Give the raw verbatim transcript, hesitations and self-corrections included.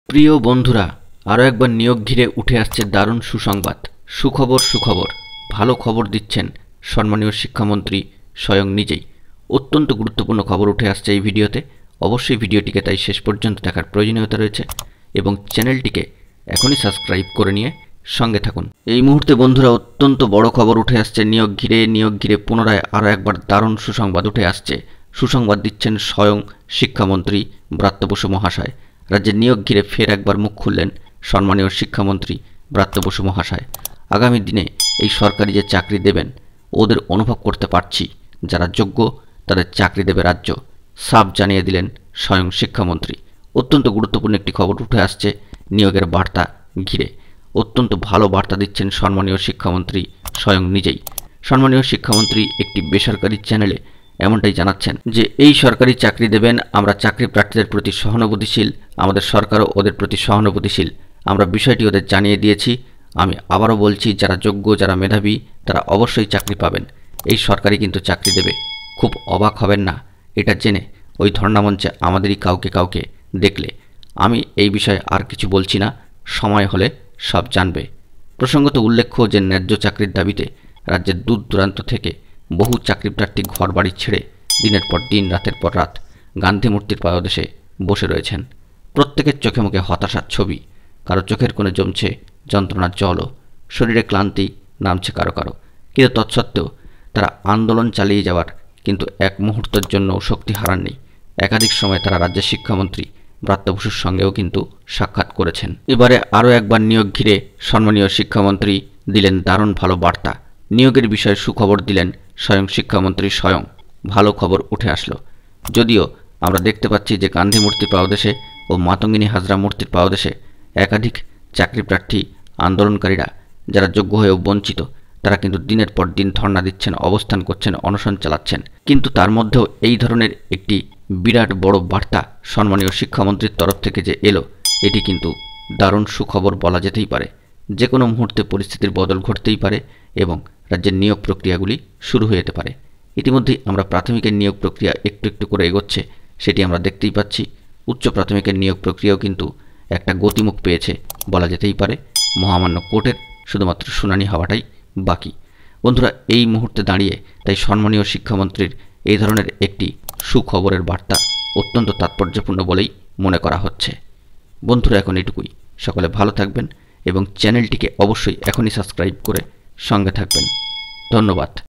প্রিয় বন্ধুরা, আরও একবার নিয়োগ ঘিরে উঠে আসছে দারুণ সুসংবাদ। সুখবর সুখবর ভালো খবর দিচ্ছেন সম্মানীয় শিক্ষামন্ত্রী স্বয়ং নিজেই। অত্যন্ত গুরুত্বপূর্ণ খবর উঠে আসছে এই ভিডিওতে। অবশ্যই ভিডিওটিকে তাই শেষ পর্যন্ত দেখার প্রয়োজনীয়তা রয়েছে এবং চ্যানেলটিকে এখনই সাবস্ক্রাইব করে নিয়ে সঙ্গে থাকুন। এই মুহূর্তে বন্ধুরা অত্যন্ত বড় খবর উঠে আসছে নিয়োগ ঘিরে। নিয়োগ ঘিরে পুনরায় আরও একবার দারুণ সুসংবাদ উঠে আসছে। সুসংবাদ দিচ্ছেন স্বয়ং শিক্ষামন্ত্রী ব্রাত্য বসু মহাশয়। রাজ্যের নিয়োগ ঘিরে ফের একবার মুখ খুললেন সম্মানীয় শিক্ষামন্ত্রী ব্রাত্য বসু মহাশয়। আগামী দিনে এই সরকারি যে চাকরি দেবেন, ওদের অনুভব করতে পারছি যারা যোগ্য তাদের চাকরি দেবে রাজ্য, সাফ জানিয়ে দিলেন স্বয়ং শিক্ষামন্ত্রী। অত্যন্ত গুরুত্বপূর্ণ একটি খবর উঠে আসছে নিয়োগের বার্তা ঘিরে। অত্যন্ত ভালো বার্তা দিচ্ছেন সম্মানীয় শিক্ষামন্ত্রী স্বয়ং নিজেই। সম্মানীয় শিক্ষামন্ত্রী একটি বেসরকারি চ্যানেলে এমনটাই জানাচ্ছেন যে এই সরকারি চাকরি দেবেন, আমরা চাকরি প্রার্থীদের প্রতি সহানুভূতিশীল, আমাদের সরকারও ওদের প্রতি সহানুভূতিশীল, আমরা বিষয়টি ওদের জানিয়ে দিয়েছি। আমি আবারও বলছি, যারা যোগ্য যারা মেধাবী তারা অবশ্যই চাকরি পাবেন। এই সরকারি কিন্তু চাকরি দেবে, খুব অবাক হবেন না এটা জেনে ওই ধর্ণামঞ্চে আমাদেরই কাউকে কাউকে দেখলে। আমি এই বিষয়ে আর কিছু বলছি না, সময় হলে সব জানবে। প্রসঙ্গত উল্লেখ্য যে ন্যায্য চাকরির দাবিতে রাজ্যের দূর দূরান্ত থেকে বহু চাকরি প্রার্থী ঘর বাড়ি ছেড়ে দিনের পর দিন রাতের পর রাত গান্ধী মূর্তির পাদদেশে বসে রয়েছেন। প্রত্যেকের চোখে মুখে হতাশার ছবি, কারো চোখের কোণে জমছে যন্ত্রণার জলও, শরীরে ক্লান্তি নামছে কারো কারো। কিন্তু তৎসত্ত্বেও তারা আন্দোলন চালিয়ে যাওয়ার কিন্তু এক মুহূর্তের জন্য শক্তি হারাননি। একাধিক সময় তারা রাজ্যের শিক্ষামন্ত্রী ব্রাত্য বসুর সঙ্গেও কিন্তু সাক্ষাৎ করেছেন। এবারে আরও একবার নিয়োগ ঘিরে সম্মানীয় শিক্ষামন্ত্রী দিলেন দারুণ ভালো বার্তা। নিয়োগের বিষয়ে সুখবর দিলেন স্বয়ং শিক্ষামন্ত্রী স্বয়ং। ভালো খবর উঠে আসলো। যদিও আমরা দেখতে পাচ্ছি যে গান্ধী মূর্তির পাদদেশে ও মাতঙ্গিনী হাজরা মূর্তির পাদদেশে একাধিক চাকরি প্রার্থী আন্দোলনকারীরা যারা যোগ্য হয়েও বঞ্চিত, তারা কিন্তু দিনের পর দিন ধর্ণা দিচ্ছেন, অবস্থান করছেন, অনশন চালাচ্ছেন। কিন্তু তার মধ্যেও এই ধরনের একটি বিরাট বড় বার্তা সম্মানীয় শিক্ষামন্ত্রীর তরফ থেকে যে এলো, এটি কিন্তু দারুণ সুখবর বলা যেতেই পারে। যে কোনো মুহূর্তে পরিস্থিতির বদল ঘটতেই পারে এবং রাজ্যের নিয়োগ প্রক্রিয়াগুলি শুরু হয়ে যেতে পারে। ইতিমধ্যেই আমরা প্রাথমিকের নিয়োগ প্রক্রিয়া একটু একটু করে এগোচ্ছে, সেটি আমরা দেখতেই পাচ্ছি। উচ্চ প্রাথমিকের নিয়োগ প্রক্রিয়াও কিন্তু একটা গতিমুখ পেয়েছে বলা যেতেই পারে। মহামান্য কোর্টের শুধুমাত্র শুনানি হওয়াটাই বাকি। বন্ধুরা, এই মুহূর্তে দাঁড়িয়ে তাই সম্মানীয় শিক্ষামন্ত্রীর এই ধরনের একটি সুখবরের বার্তা অত্যন্ত তাৎপর্যপূর্ণ বলেই মনে করা হচ্ছে। বন্ধুরা, এখন এটুকুই। সকলে ভালো থাকবেন এবং চ্যানেলটিকে অবশ্যই এখনই সাবস্ক্রাইব করে সঙ্গে থাকবেন। ধন্যবাদ।